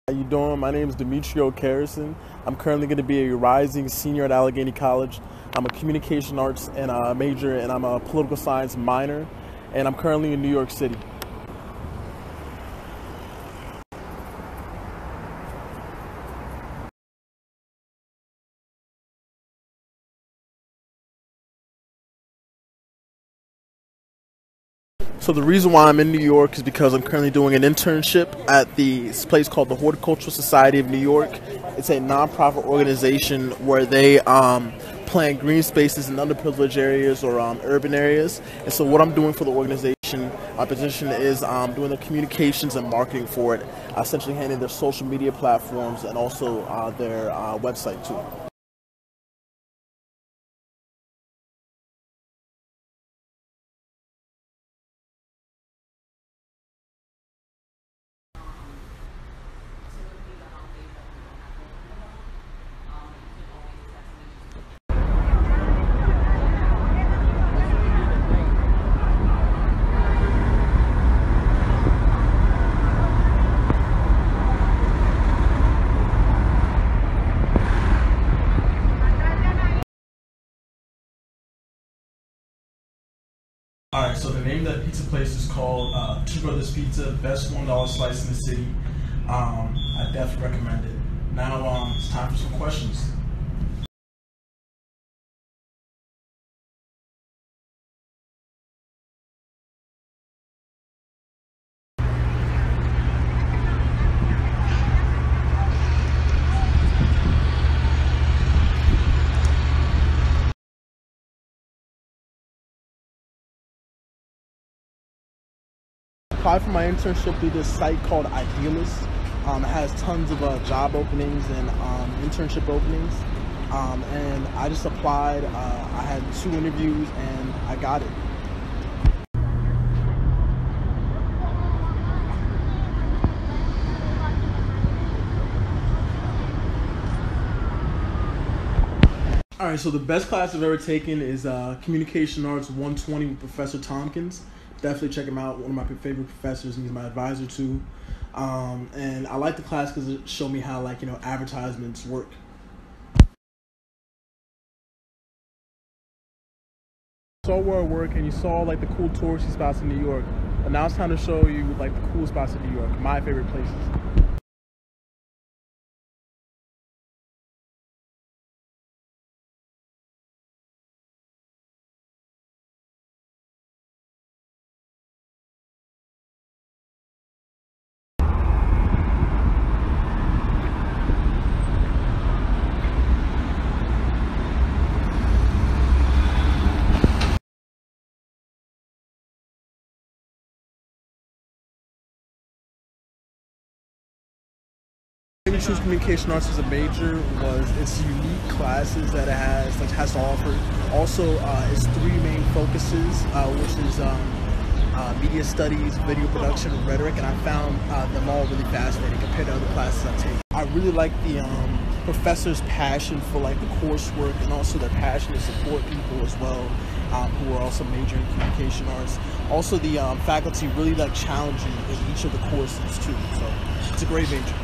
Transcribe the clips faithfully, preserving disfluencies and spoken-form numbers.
How you doing? My name is Demetrio. I'm currently going to be a rising senior at Allegheny College. I'm a communication arts and a major, and I'm a political science minor, and I'm currently in New York City. So the reason why I'm in New York is because I'm currently doing an internship at the place called the Horticultural Society of New York. It's a nonprofit organization where they um, plant green spaces in underprivileged areas or um, urban areas. And so what I'm doing for the organization, my position is um, doing the communications and marketing for it, essentially handling their social media platforms and also uh, their uh, website too. Alright, so the name of that pizza place is called uh, Two Brothers Pizza, best one dollar slice in the city. Um, I definitely recommend it. Now um, it's time for some questions. Applied for my internship through this site called Idealist. Um, it has tons of uh, job openings and um, internship openings. Um, and I just applied. Uh, I had two interviews and I got it. All right, so the best class I've ever taken is uh, Communication Arts one twenty with Professor Tompkins. Definitely check him out. One of my favorite professors, and he's my advisor too. Um, and I like the class because it showed me how, like, you know, advertisements work. You saw where I work, and you saw like the cool touristy spots in New York. But now it's time to show you like the cool spots in New York, my favorite places. I choose communication arts as a major was its unique classes that it has, that it has to offer. Also, uh, its three main focuses, uh, which is um, uh, media studies, video production, and rhetoric, and I found uh, them all really fascinating compared to other classes I've taken. I really like the um, professors' passion for like the coursework, and also their passion to support people as well, um, who are also majoring in communication arts. Also, the um, faculty really like challenging in each of the courses too. So it's a great major.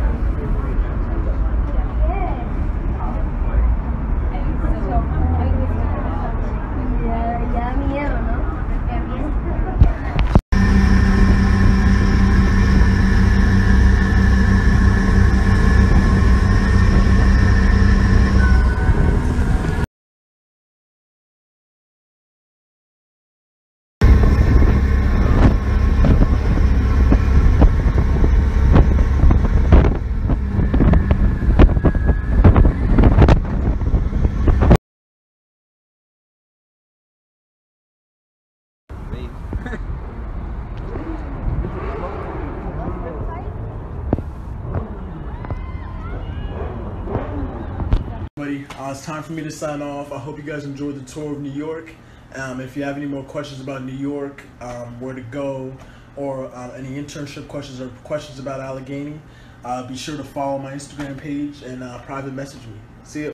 Uh, it's time for me to sign off. I hope you guys enjoyed the tour of New York. Um, if you have any more questions about New York, um, where to go, or uh, any internship questions or questions about Allegheny, uh, be sure to follow my Instagram page and uh, private message me. See ya.